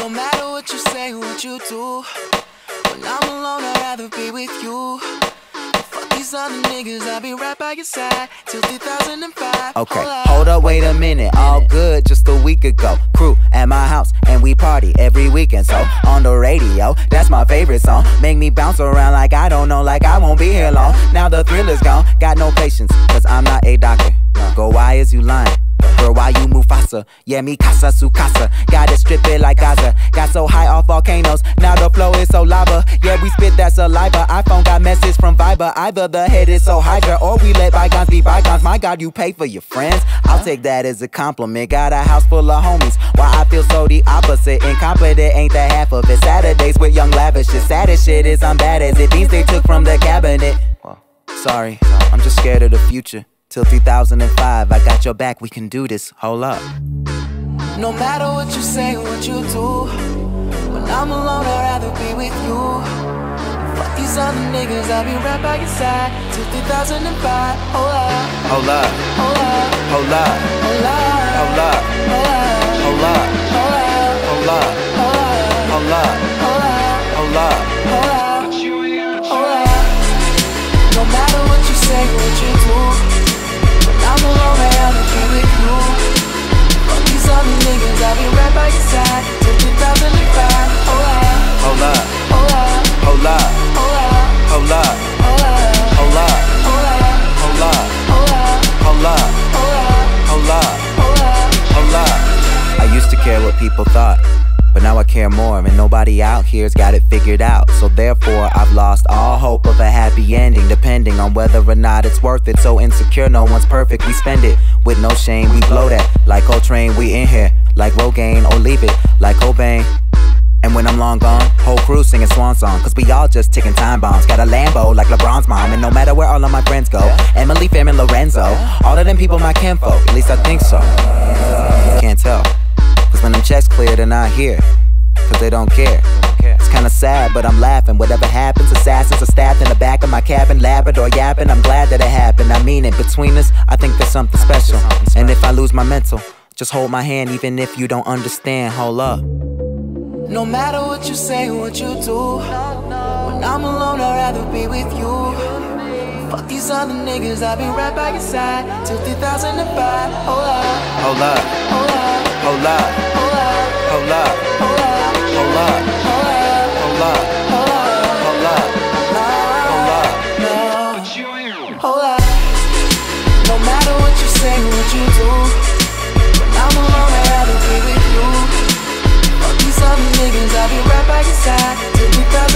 No matter what you say, what you do, when I'm alone, I'd rather be with you. Fuck these other niggas, I'll be right by your side till 2005. Okay, hold up, wait a minute. All good just a week ago. Crew at my house and we party every weekend. So on the radio, that's my favorite song. Make me bounce around like I don't know, like I won't be here long. Now the thrill is gone, got no patience, cause I'm not a doctor. Go, why is you lying? Girl, why you Mufasa? Yeah, me casa su casa. Gotta strip it like Gaza. Got so high off volcanoes, now the flow is so lava. Yeah, we spit that saliva. iPhone got message from Viber. Either the head is so Hydra, or we let bygones be bygones. My God, you pay for your friends? I'll take that as a compliment. Got a house full of homies. Why I feel so the opposite. Incompetent ain't the half of it. Saturdays with young lavish. The saddest shit is I'm bad as it. Beans they took from the cabinet. Sorry, I'm just scared of the future. Till 2005, I got your back, we can do this, hold up. No matter what you say, what you do, when I'm alone, I'd rather be with you. Fuck these other niggas, I'll be right by your side till 2005. Hold up, hold up, hold up, hold up, hold up, hold up, hold up, hold up, hold up, hold up, hold up, hold up, hold up. No matter what you say, what you do, I'm alone, I'd rather be with you. Fuck these other niggas, I'll be right by your side till 2005. Hold up, hold up, hold up, hold up, hold up, hold up, hold up, hold up, hold up, hold up, hold up, hold up. I used to care what people thought, but now I care more, and nobody out here's got it figured out. So therefore, I've lost all hope of a happy ending, depending on whether or not it's worth it. So insecure, no one's perfect, we spend it with no shame. We blow that like Coltrane, we in here like Rogaine, or leave it like Cobain. And when I'm long gone, whole crew singing swan song, cause we all just ticking time bombs. Got a Lambo like LeBron's mom, and no matter where all of my friends go, Emily, Fam, and Lorenzo, all of them people my kinfolk, at least I think so. Can't tell, cause when them checks clear, they're not here, cause they don't care. It's kinda sad, but I'm laughing. Whatever happens, assassins are stabbed in the back of my cabin, Labrador yapping. I'm glad that it happened, I mean it. Between us, I think there's something special. And if I lose my mental, just hold my hand even if you don't understand, hold up. No matter what you say, what you do, when I'm alone, I'd rather be with you. Fuck these other niggas, I'll be right by your side till 2005. Hold up, hold up, hold up, hold up, hold up, hold up, hold up, hold up, hold up, hold up, hold up, hold up, hold up, hold up. No matter what you say, what you do, when I'm alone, I'd rather be with you. Fuck these other niggas, I'll be right by your side till 2005.